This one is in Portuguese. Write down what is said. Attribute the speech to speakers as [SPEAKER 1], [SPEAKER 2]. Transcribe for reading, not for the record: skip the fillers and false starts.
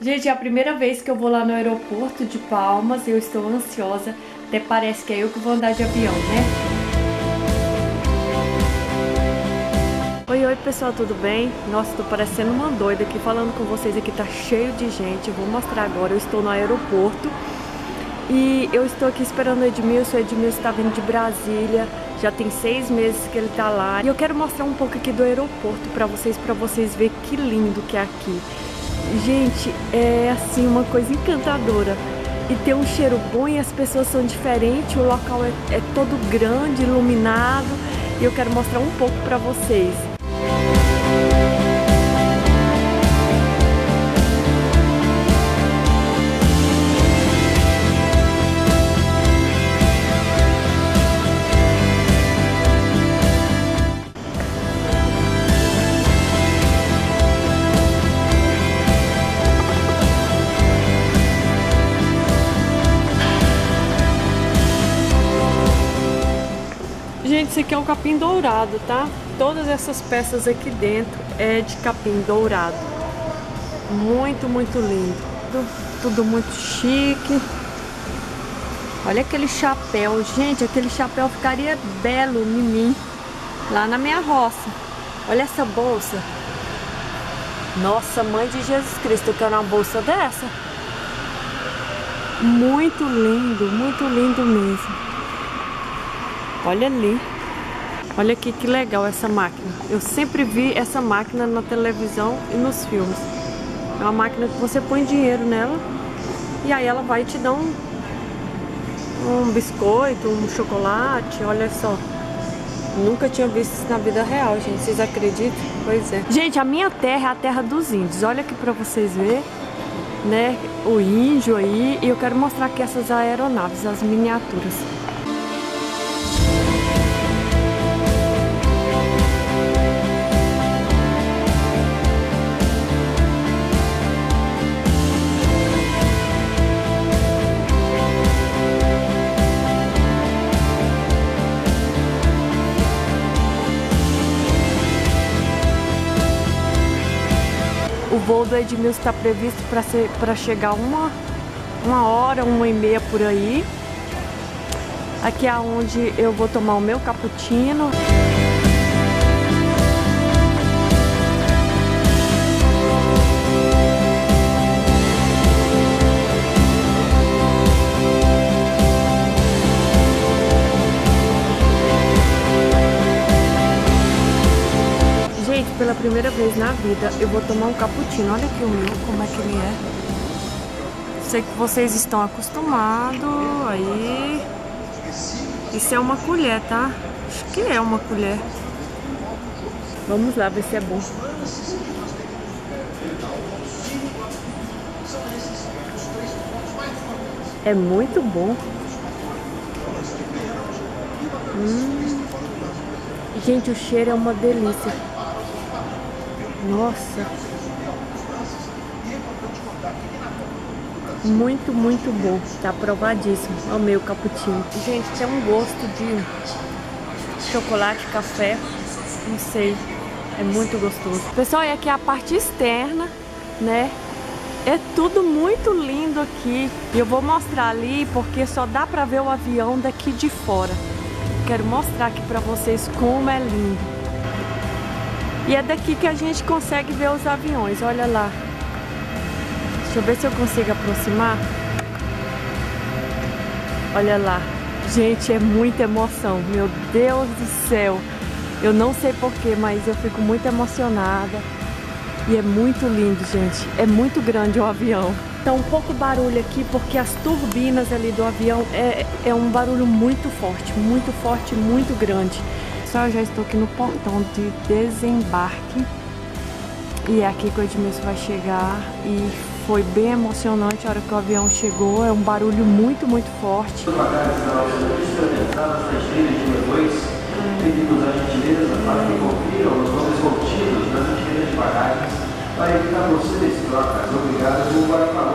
[SPEAKER 1] Gente, é a primeira vez que eu vou lá no aeroporto de Palmas e eu estou ansiosa. Até parece que é eu que vou andar de avião, né? Oi, pessoal, tudo bem? Nossa, tô parecendo uma doida aqui falando com vocês aqui, tá cheio de gente. Eu vou mostrar agora, eu estou no aeroporto e eu estou aqui esperando o Edmilson. O Edmilson tá vindo de Brasília, já tem 6 meses que ele tá lá. E eu quero mostrar um pouco aqui do aeroporto pra vocês verem que lindo que é aqui. Gente, é assim uma coisa encantadora. E tem um cheiro bom e as pessoas são diferentes, o local é todo grande, iluminado. E eu quero mostrar um pouco pra vocês. Gente, isso aqui é um capim dourado, tá? Todas essas peças aqui dentro é de capim dourado. Muito, muito lindo. Tudo muito chique. Olha aquele chapéu. Gente, aquele chapéu ficaria belo em mim, lá na minha roça. Olha essa bolsa. Nossa, mãe de Jesus Cristo, eu quero uma bolsa dessa. Muito lindo mesmo. Olha ali. Olha aqui que legal essa máquina. Eu sempre vi essa máquina na televisão e nos filmes. É uma máquina que você põe dinheiro nela e aí ela vai te dar um biscoito, um chocolate. Olha só. Nunca tinha visto isso na vida real, gente. Vocês acreditam? Pois é. Gente, a minha terra é a terra dos índios. Olha aqui pra vocês verem, né? O índio aí. E eu quero mostrar aqui essas aeronaves, as miniaturas. O voo do Edmilson está previsto para chegar uma hora, 1h30 por aí. Aqui é onde eu vou tomar o meu cappuccino. Pela primeira vez na vida eu vou tomar um cappuccino. Olha aqui o meu, como é que ele é. Sei que vocês estão acostumados. Aí, isso é uma colher, tá? Acho que é uma colher. Vamos lá ver se é bom. É muito bom. Gente, o cheiro é uma delícia. Nossa, muito bom, tá aprovadíssimo. É o meu cappuccino. Gente, tem um gosto de chocolate, café, não sei, é muito gostoso. Pessoal, e aqui é a parte externa, né? É tudo muito lindo aqui. E eu vou mostrar ali porque só dá pra ver o avião daqui de fora. Quero mostrar aqui pra vocês como é lindo. E é daqui que a gente consegue ver os aviões, olha lá. Deixa eu ver se eu consigo aproximar. Olha lá. Gente, é muita emoção, meu Deus do céu. Eu não sei porquê, mas eu fico muito emocionada. E é muito lindo, gente. É muito grande o avião. Tá um pouco barulho aqui porque as turbinas ali do avião é um barulho muito forte, muito grande. Eu já estou aqui no portão de desembarque e é aqui que o Edmilson vai chegar e foi bem emocionante a hora que o avião chegou. É um barulho muito forte.
[SPEAKER 2] Para evitar possíveis trocas, obrigado, vou para